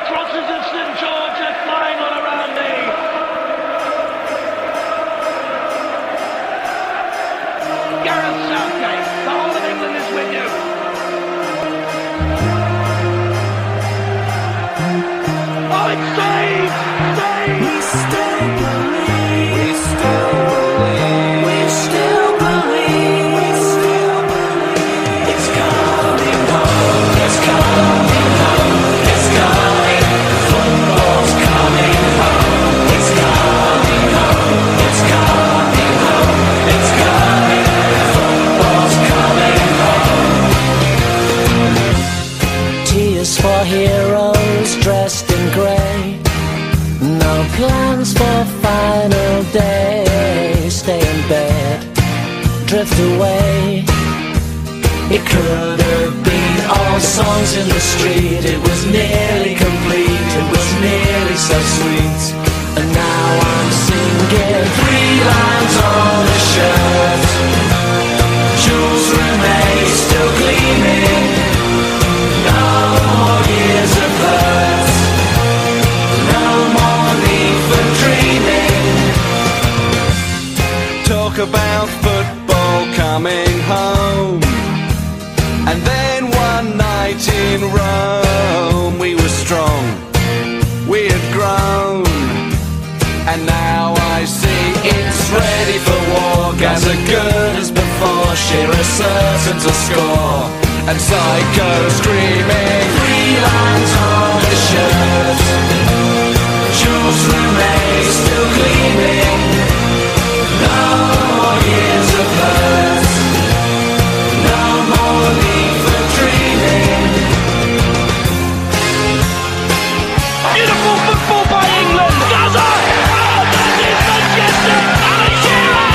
crosses of St George are flying all around me. Gareth Southgate, the whole of England is with you. Oh, it's saved! Saved! We still believe. We still believe. We still believe. We still believe. It's coming home. It's coming home. It's coming. Football's coming home. It's coming home. It's coming home. It's coming. Football's coming home. Tears for heroes dressed in grey. No plans for final day. Stay in bed, drift away. It could have been all songs in the street. It was nearly complete, it was nearly so sweet. And now I'm singing 3 lines on a shirt. Jules Rimet still gleaming. No more years of hurt. No more need for dreaming. Talk about football coming home. And then one night in Rome, we were strong, we had grown. And now I see it's ready for war. As good as before, Shearer certain to score. And Psycho screaming 3 lines on the shirt. Jules Rimet still gleaming. No more years of hurt. No more need for dreaming. Beautiful football by England. Gaza! Oh, that is Manchester! Alan Shearer!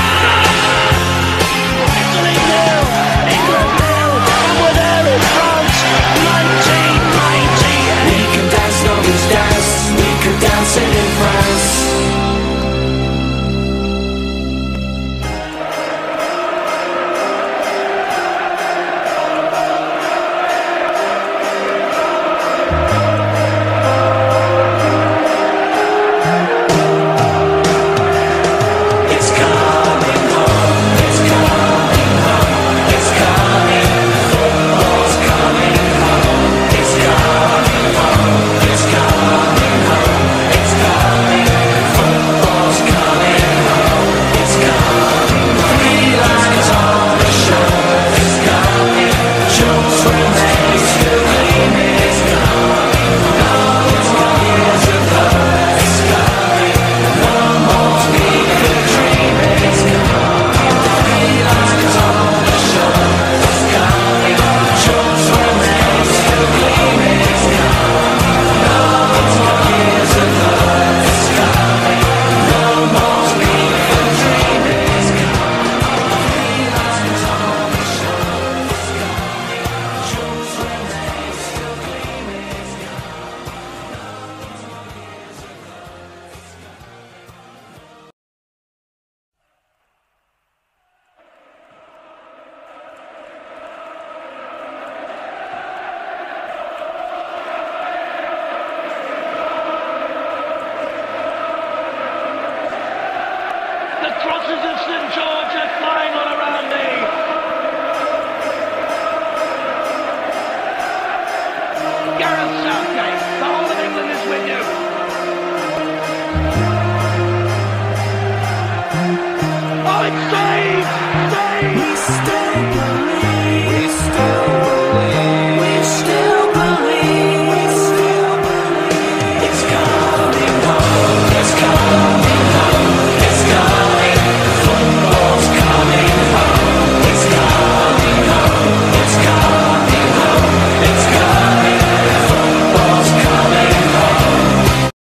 Italy 0, England 0, and we're there in France, 1998. We can dance, nobody's dance. We could dance it in France. It's coming home. It's coming home. It's coming. Football's coming home. It's coming home. It's coming home. It's coming. Football's coming home. It's coming. 3 lines on the shirt. It's coming. Jules Rimet still gleaming. It's coming. No more years of hurt. It's coming. No more need for dreaming. It's coming. 3 lines on the shirt. It's coming. Jules Rimet still gleaming. It's coming. No more years of hurt. It's coming. No more need for dreaming. It's coming. 3 lines on the shirt. It's coming. Jules Rimet still gleaming. It's The crosses of St George are flying all around me. Gareth Southgate, the whole of England is with you.